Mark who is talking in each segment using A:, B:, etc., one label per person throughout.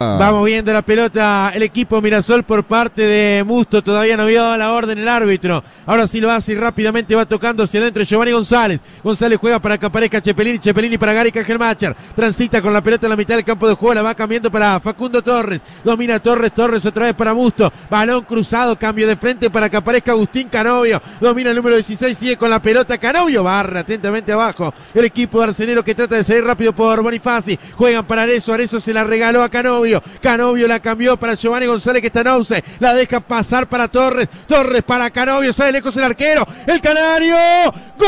A: Vamos viendo la pelota el equipo Mirasol por parte de Musto. Todavía no había dado la orden el árbitro. Ahora sí lo hace y rápidamente va tocando hacia adentro Giovanni González. González juega para que aparezca Cepelini. Cepelini para Gary Cajelmacher. Transita con la pelota en la mitad del campo de juego. La va cambiando para Facundo Torres. Domina Torres. Torres otra vez para Musto. Balón cruzado. Cambio de frente para que aparezca Agustín Canovio. Domina el número 16. Sigue con la pelota. Canovio barra atentamente abajo. El equipo de Arsenero que trata de salir rápido por Bonifaci. Juegan para Arezzo. Arezzo se la regaló a Canovio. Canovio la cambió para Giovanni González que está en offside. La deja pasar para Torres. Torres para Canovio. Sale lejos el arquero. El Canario. ¡Gol!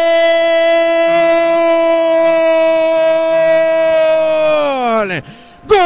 A: ¡Gol!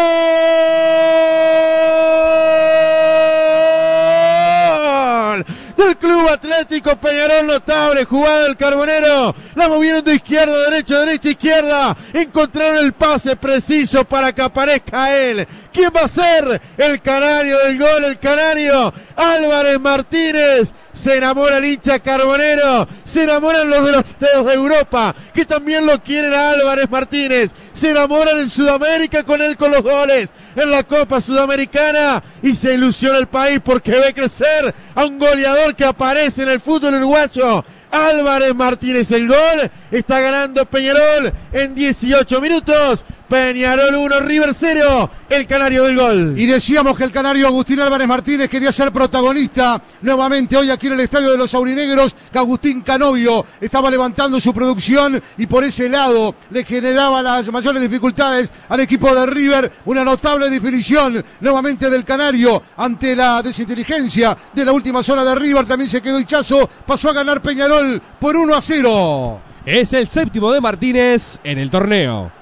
A: Del Club Atlético Peñarol. Notable jugada del Carbonero. La movieron de izquierda a derecha, derecha, izquierda. Encontraron el pase preciso para que aparezca él. ¿Quién va a ser el canario del gol? El canario Álvarez Martínez. Se enamora el hincha Carbonero. Se enamoran los delanteros de Europa que también lo quieren a Álvarez Martínez. Se enamoran en Sudamérica con él, con los goles en la Copa Sudamericana, y se ilusiona el país porque ve crecer a un goleador que aparece en el fútbol uruguayo. Álvarez Martínez, el gol. Está ganando Peñarol en 18 minutos. Peñarol 1, River 0, el canario del gol.
B: Y decíamos que el canario Agustín Álvarez Martínez quería ser protagonista nuevamente hoy aquí en el estadio de los aurinegros, que Agustín Canovio estaba levantando su producción y por ese lado le generaba las mayores dificultades al equipo de River. Una notable definición nuevamente del canario ante la desinteligencia de la última zona de River. También se quedó hinchazo, pasó a ganar Peñarol por 1-0.
C: Es el séptimo de Martínez en el torneo.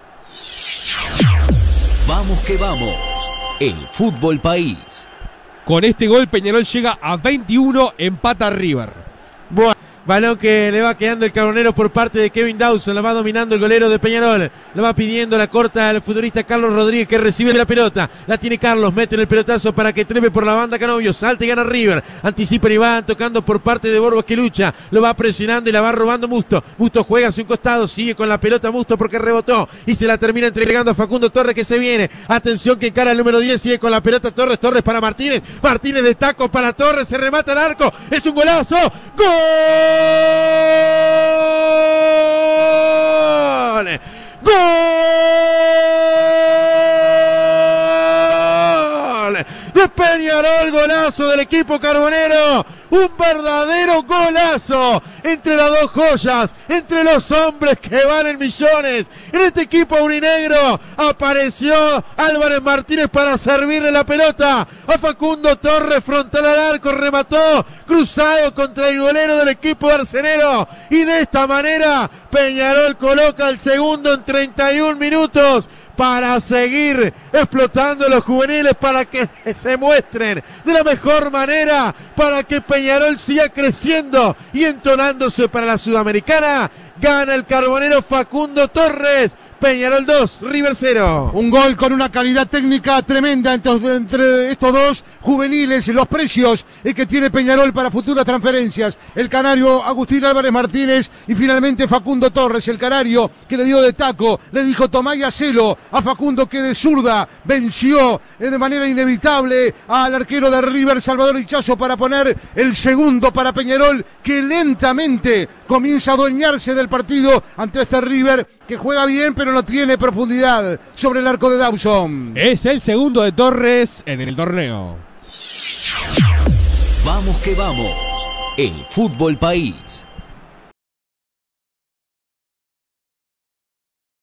D: Vamos que vamos, el fútbol país.
C: Con este gol Peñarol llega a 21, empata River.
A: Bueno, balón que le va quedando el Carbonero por parte de Kevin Dawson. La va dominando el golero de Peñarol. La va pidiendo la corta al futbolista Carlos Rodríguez, que recibe la pelota. La tiene Carlos, mete en el pelotazo para que trepe por la banda Canovio. Salta y gana River. Anticipa y va tocando por parte de Borbos que lucha. Lo va presionando y la va robando Musto. Musto juega hacia un costado. Sigue con la pelota Musto porque rebotó. Y se la termina entregando a Facundo Torres que se viene. Atención que encara el número 10. Sigue con la pelota Torres. Torres para Martínez. Martínez de taco para Torres. Se remata el arco. Es un golazo. ¡Gol! ¡Gol! De Peñarol, golazo del equipo carbonero. Un verdadero golazo entre las dos joyas, entre los hombres que valen millones. En este equipo aurinegro apareció Álvarez Martínez para servirle la pelota a Facundo Torres, frontal al arco, remató cruzado contra el golero del equipo de Arsenero, y de esta manera Peñarol coloca el segundo en 31 minutos para seguir explotando los juveniles, para que se muestren de la mejor manera, para que Peñarol siga creciendo y entonándose para la Sudamericana. Gana el Carbonero Facundo Torres. Peñarol 2, River 0.
B: Un gol con una calidad técnica tremenda entre estos dos juveniles. Los precios que tiene Peñarol para futuras transferencias. El canario Agustín Álvarez Martínez y finalmente Facundo Torres. El canario que le dio de taco, le dijo tomá y hacelo a Facundo, que de zurda venció de manera inevitable al arquero de River, Salvador Hichazo, para poner el segundo para Peñarol, que lentamente comienza a adueñarse del partido ante este River que juega bien pero no tiene profundidad sobre el arco de Dawson.
C: Es el segundo de Torres en el torneo.
D: Vamos que vamos, el fútbol país.